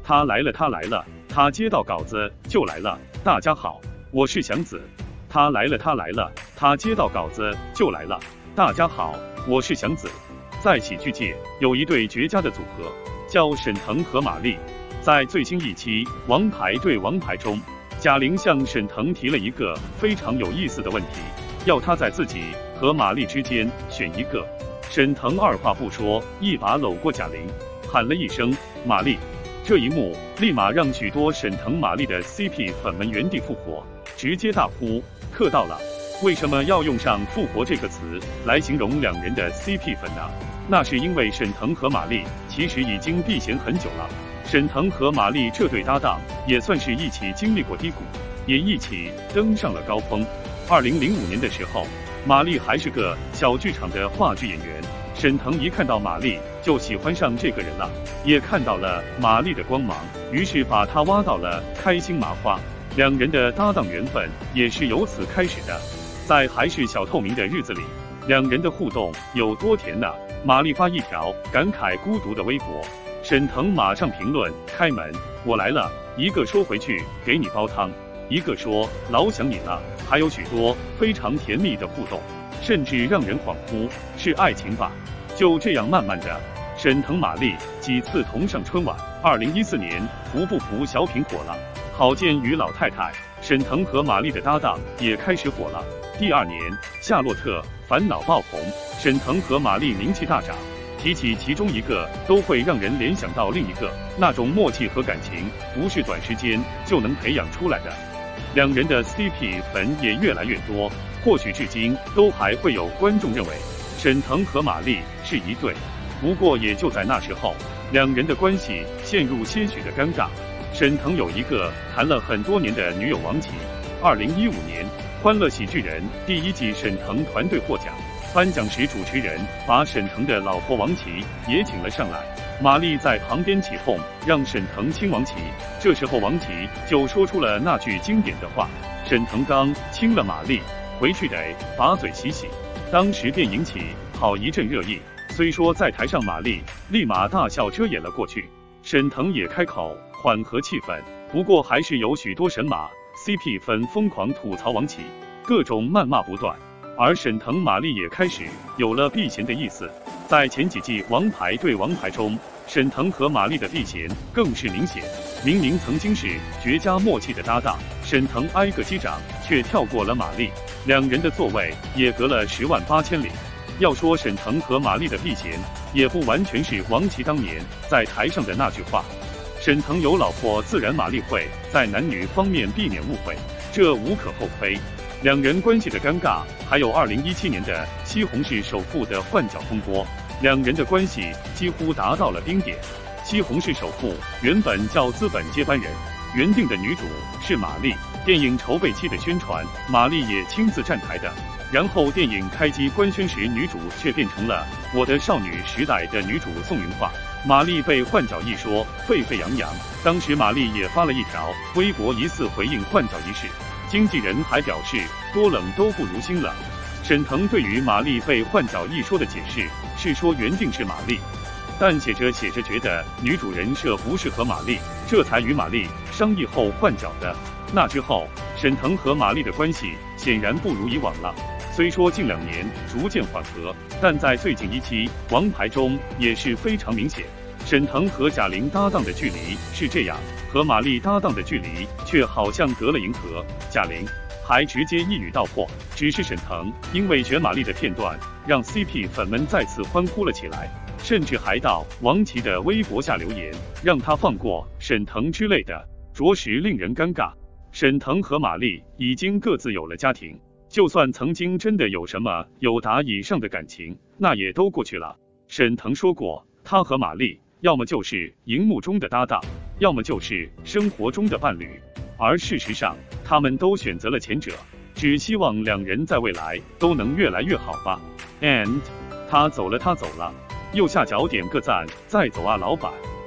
他来了，他来了，他接到稿子就来了。大家好，我是祥子。他来了，他来了，他接到稿子就来了。大家好，我是祥子。在喜剧界有一对绝佳的组合，叫沈腾和马丽。在最新一期《王牌对王牌》中，贾玲向沈腾提了一个非常有意思的问题，要他在自己和马丽之间选一个。沈腾二话不说，一把搂过贾玲，喊了一声“马丽”。这一幕立马让许多沈腾马丽的 CP 粉们原地复活，直接大呼磕到了。为什么要用上复活这个词来形容两人的 CP 粉呢？那是因为沈腾和马丽其实已经避嫌很久了。沈腾和马丽这对搭档也算是一起经历过低谷，也一起登上了高峰。2005年的时候，马丽还是个小剧场的话剧演员，沈腾一看到马丽就喜欢上这个人了，也看到了马丽的光芒，于是把她挖到了开心麻花。两人的搭档缘分也是由此开始的。在还是小透明的日子里，两人的互动有多甜呢？马丽发一条感慨孤独的微博，沈腾马上评论开门，我来了，一个说回去给你煲汤，一个说老想你了，还有许多非常甜蜜的互动，甚至让人恍惚是爱情吧。就这样慢慢的，沈腾马丽几次同上春晚。2014年服不服小品火了，郝建与老太太，沈腾和马丽的搭档也开始火了。第二年夏洛特烦恼爆红，沈腾和马丽名气大涨，提起其中一个都会让人联想到另一个，那种默契和感情不是短时间就能培养出来的。两人的 CP 粉也越来越多，或许至今都还会有观众认为沈腾和马丽是一对，不过也就在那时候，两人的关系陷入些许的尴尬。沈腾有一个谈了很多年的女友王琦。2015年欢乐喜剧人第一季沈腾团队获奖，颁奖时主持人把沈腾的老婆王琦也请了上来，马丽在旁边起哄让沈腾亲王琦，这时候王琦就说出了那句经典的话，沈腾刚亲了马丽，回去得把嘴洗洗，当时便引起好一阵热议。虽说在台上马丽立马大笑遮掩了过去，沈腾也开口缓和气氛，不过还是有许多神马 CP 粉疯狂吐槽王琦，各种谩骂不断，而沈腾马丽也开始有了避嫌的意思。在前几季《王牌对王牌》中，沈腾和马丽的避嫌更是明显。明明曾经是绝佳默契的搭档，沈腾挨个击掌，却跳过了马丽，两人的座位也隔了10万8千里。要说沈腾和马丽的避嫌，也不完全是王琦当年在台上的那句话。沈腾有老婆，自然马丽会在男女方面避免误会，这无可厚非。两人关系的尴尬，还有2017年的西红柿首富的换角风波，两人的关系几乎达到了冰点。西红柿首富原本叫资本接班人，原定的女主是马丽，电影筹备期的宣传，马丽也亲自站台的。然后电影开机官宣时，女主却变成了我的少女时代的女主宋云桦。马丽被换角一说沸沸扬扬，当时马丽也发了一条微博疑似回应换角一事，经纪人还表示多冷都不如新了。沈腾对于马丽被换角一说的解释是说原定是马丽，但写着写着觉得女主人设不适合马丽，这才与马丽商议后换角的。那之后沈腾和马丽的关系显然不如以往了，虽说近2年逐渐缓和，但在最近一期《王牌》中也是非常明显。沈腾和贾玲搭档的距离是这样，和马丽搭档的距离却好像隔了银河。贾玲还直接一语道破，只是沈腾因为选马丽的片段，让 CP 粉们再次欢呼了起来，甚至还到王琦的微博下留言，让他放过沈腾之类的，着实令人尴尬。沈腾和马丽已经各自有了家庭，就算曾经真的有什么友达以上的感情，那也都过去了。沈腾说过，他和马丽要么就是荧幕中的搭档，要么就是生活中的伴侣，而事实上他们都选择了前者，只希望两人在未来都能越来越好吧。And 他走了，他走了，右下角点个赞，再走啊老板。